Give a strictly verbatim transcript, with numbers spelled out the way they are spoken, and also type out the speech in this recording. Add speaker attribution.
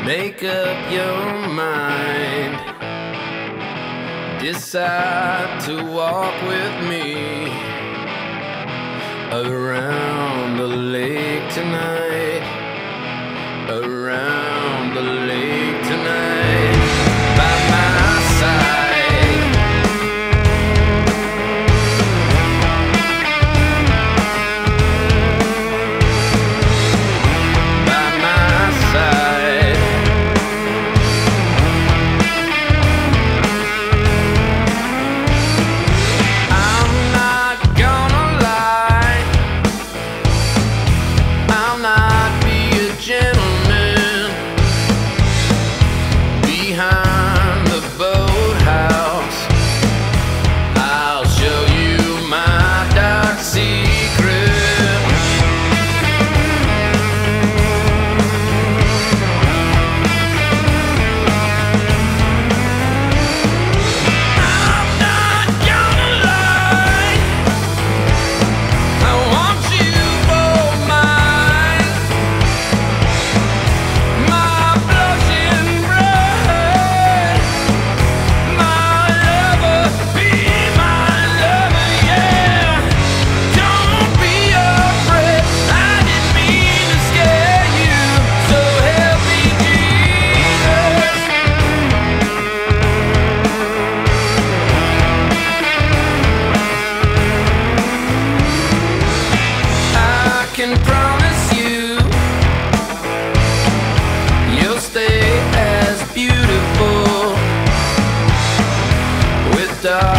Speaker 1: Make up your mind. Decide to walk with me around the lake tonight. Around the lake tonight. By my side. By my side. I'm not gonna lie, I'll not be a gentleman behind the boathouse. I'll show you my dark secret. I'm not gonna lie, I want you for mine. My blushing bride, my lover, be my lover, yeah. Don't be afraid, I didn't mean to scare you, so help me Jesus. I can promise you, you'll stay as beautiful with dark